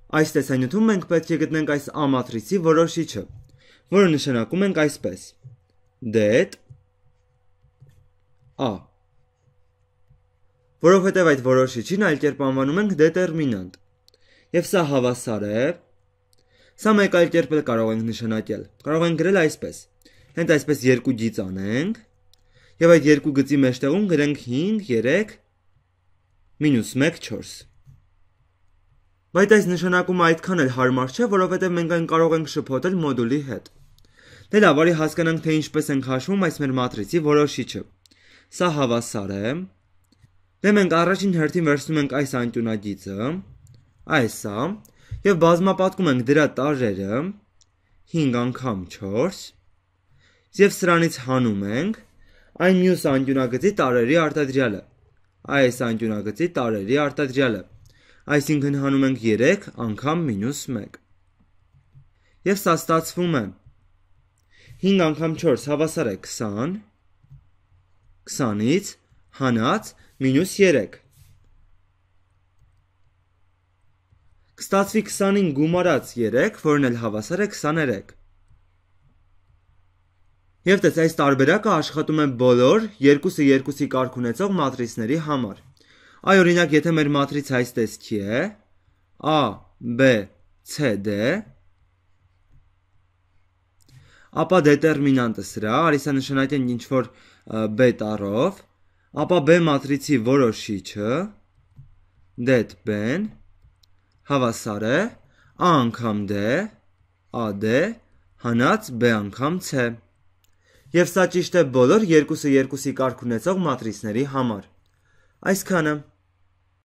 Այս տեսանյութում մենք պետք է գտնենք այս A մատրիցի որոշիչը, որը նշանակում ենք այսպես. det A, որովհետև այդ որոշիչին այլ կերպ անվանում ենք դետերմինանտ, եւ սա հավասար է, սա մեկ այլ կերպ էլ կարող ենք նշանակել, կարող ենք գրել այսպես, հենց այսպես երկու գիծ անենք, եւ այդ երկու գծի մեջտեղում գրենք 5, 3, -1, 4, Բայց այս նշանակումը այդքան էլ հարմար չէ, որովհետև մենք այն կարող ենք շփոթել մոդուլի հետ։ Դե լավ, արի հասկանանք, թե ինչպես ենք հաշվում այս մեր մատրիցի որոշիչը։ Սա հավասար է։ Դե մենք առաջին հերթին վերցնում ենք այս անկյունագիծը, այսա, եւ բազմապատկում ենք դրա տարրերը 5 անգամ 4, եւ սրանից հանում ենք այն մյուս անկյունագծի տարրերի արտադրյալը, այս անկյունագծի տարրերի արտադրյալը, այսինքն հանում ենք 3 անգամ -1, եւ սա ստացվում է 5 անգամ 4 հավասար է 20, 20-ից հանած -3, կստացվի 20-ին գումարած 3, որն էլ հավասար է 23, եւ տես այս տարբերակը աշխատում է բոլոր 2-2-ի կարգ ունեցող մատրիցների համար։ Այ օրինակ, եթե մեր մատրիցը այս տեսքի է, A, B, C, D, ապա դետերմինանտը սրա, արի սա նշանակենք ինչ-որ B տառով, ապա B մատրիցի որոշիչը, det B-ն, հավասար է A անգամ D, AD, հանած B անգամ C, եւ սա ճիշտ է բոլոր 2-2-ի կարգ ունեցող մատրիցների համար։ Այսքանը։